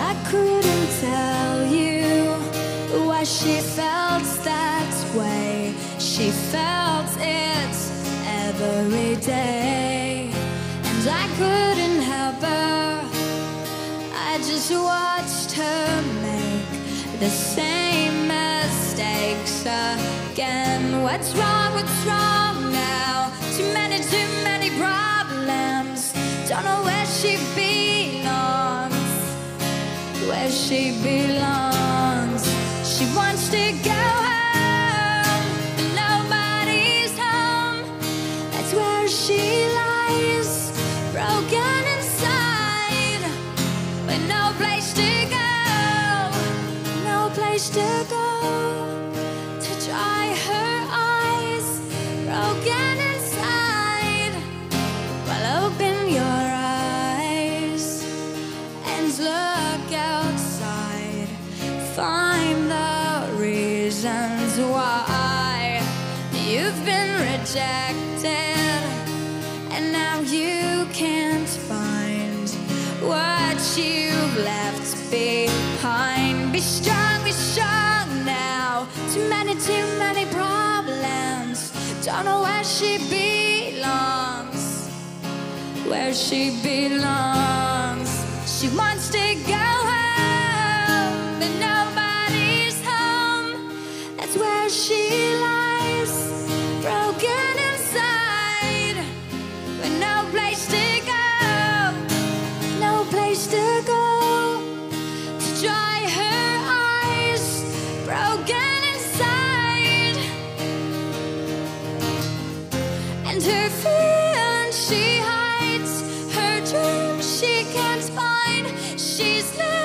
I couldn't tell you why she felt that way. She felt it every day, and I couldn't help her. I just watched her make the same mistakes again. What's wrong now? Too many problems. Don't know where she belongs, where she belongs. She wants to go home, but nobody's home. That's where she lies, broken inside, with no place to go, no place to go to dry her eyes, broken inside. Well, open your eyes and look outside. Find the reasons why you've been rejected, and now you can't find what you've left behind. Be strong now. Too many problems. Don't know where she belongs, where she belongs. She wants to go home, but nobody's home. That's where she lies, broken inside, with no place to go, no place to go to dry her eyes, broken inside. And her feelings she hides, her dreams she can't find. She's